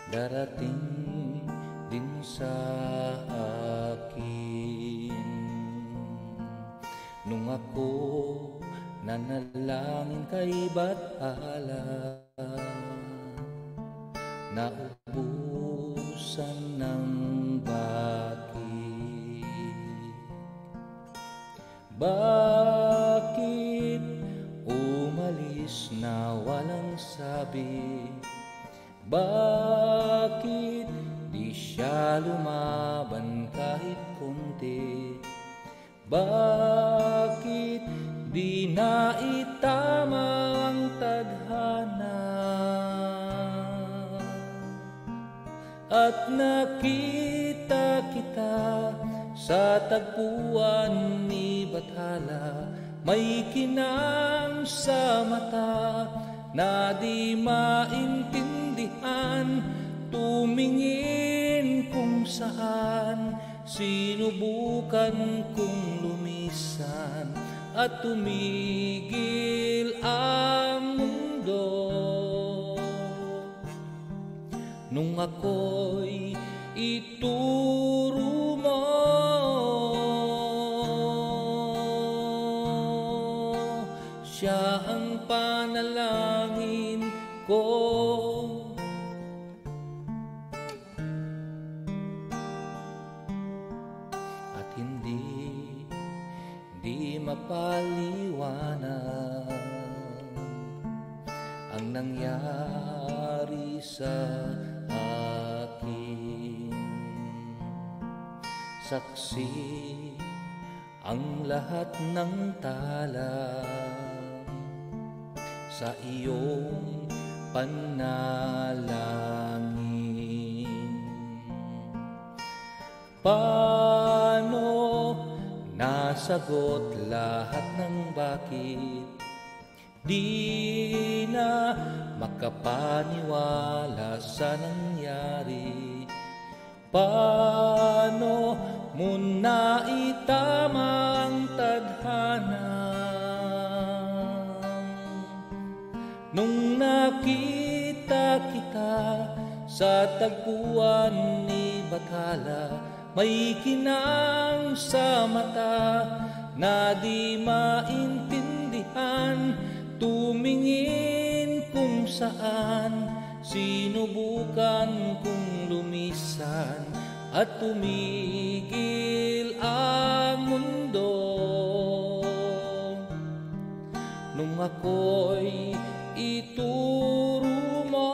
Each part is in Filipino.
darating din sa akin. Nung ako nanalangin kay Bathala, naubusan ng bakit. Bakit umalis na walang sabi? Bakit di siya lumaban kahit konti? Bakit di naitama ang tadhana? At nakita kita sa tagpuan ni Bathala, may kinang sa mata na di maintindihan. Tumingin kung saan, sinubukan kong lumisan at tumigil ang mundo. Nung ako'y ituro mo, siya ang panalangin ko. At hindi mapaliwanag ang nangyari sa akin. Saksi ang lahat ng tala sa iyong panalangin. Paano nasagot lahat ng bakit? Di na makapaniwala sa nangyari. Paano mo naitama ang tadhana? Nung nakita kita sa tagpuan ni Bathala, may kinang sa mata na di maintindihan. Tumingin kung saan, sinubukan kong lumisan at tumigil ang mundo. Nung ako'y ituro mo,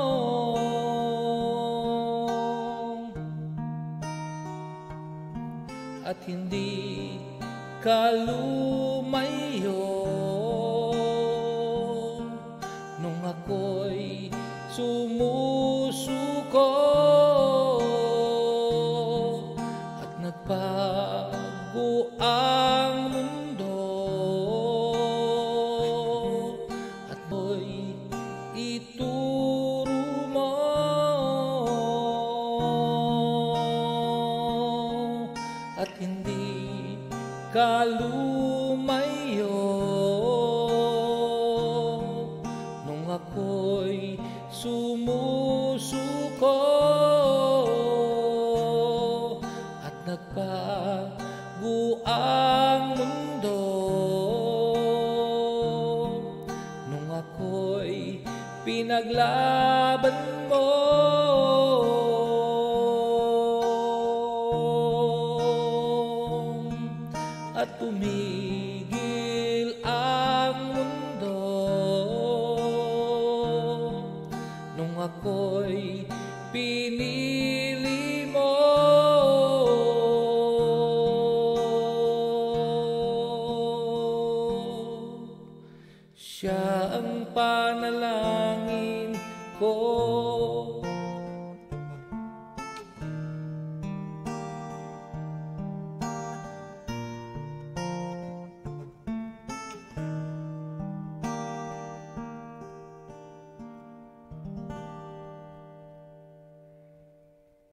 at hindi ka lumayo. Nung ako'y sumusuko at nagbago ang mundo, at ako'y ituro mo, at hindi ka lumayo. Nung ako'y sumusuko at nagbago ang mundo, nung ako'y pinaglaban mo, at tumigil ang mundo. Nung ako'y pinili